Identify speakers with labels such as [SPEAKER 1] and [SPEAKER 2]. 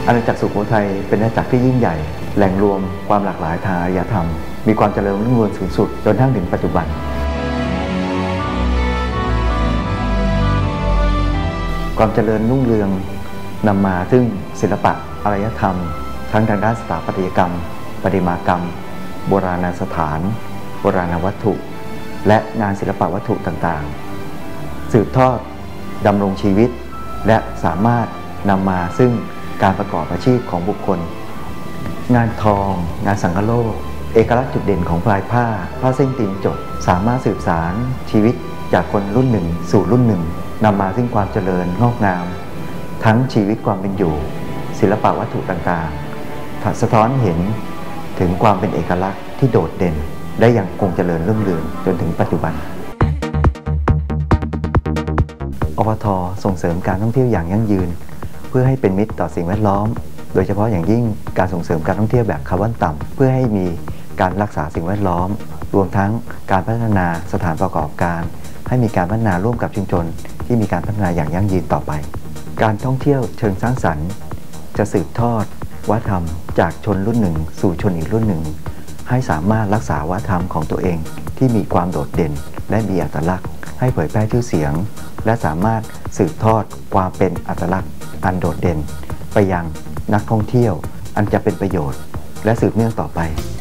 [SPEAKER 1] อาณาจักรสุโขทัยเป็นอาณาจักรที่ยิ่งใหญ่แหล่งรวมความหลากหลายทางอารยธรรมมีความเจริญรุ่งเรืองสูงสุดจนถึงปัจจุบันความเจริญรุ่งเรืองนำมาซึ่งศิลปะอารยธรรมทั้งทางด้านสถาปัตยกรรมประติมากรรมโบราณสถานโบราณวัตถุและงานศิลปวัตถุต่างๆสืบทอดดำรงชีวิตและสามารถนำมาซึ่งการประกอบอาชีพของบุคคลงานทองงานสังคโลกเอกลักษณ์จุดเด่นของปลายผ้าเส้นตีนจกสามารถสืบสานชีวิตจากคนรุ่นหนึ่งสู่รุ่นหนึ่งนำมาซึ่งความเจริญงอกงามทั้งชีวิตความเป็นอยู่ศิลปวัตถุต่างๆสะท้อนเห็นถึงความเป็นเอกลักษณ์ที่โดดเด่นได้ยังคงเจริญรุ่งเรืองจนถึงปัจจุบันอปท.ส่งเสริมการท่องเที่ยวอย่างยั่งยืนเพื่อให้เป็นมิตรต่อสิ่งแวดล้อมโดยเฉพาะอย่างยิ่งการส่งเสริมการท่องเที่ยวแบบคาร์บอนต่ำเพื่อให้มีการรักษาสิ่งแวดล้อมรวมทั้งการพัฒนาสถานประกอบการให้มีการพัฒนาร่วมกับชุมชนที่มีการพัฒนาอย่างยั่งยืนต่อไปการท่องเที่ยวเชิงสร้างสรรค์จะสืบทอดวัฒนธรรมจากชนรุ่นหนึ่งสู่ชนอีกรุ่นหนึ่งให้สามารถรักษาวัฒนธรรมของตัวเองที่มีความโดดเด่นและมีอัตลักษณ์ให้เผยแพร่ชื่อเสียงและสามารถสืบทอดความเป็นอัตลักษณ์อันโดดเด่นไปยังนักท่องเที่ยวอันจะเป็นประโยชน์และสืบเนื่องต่อไป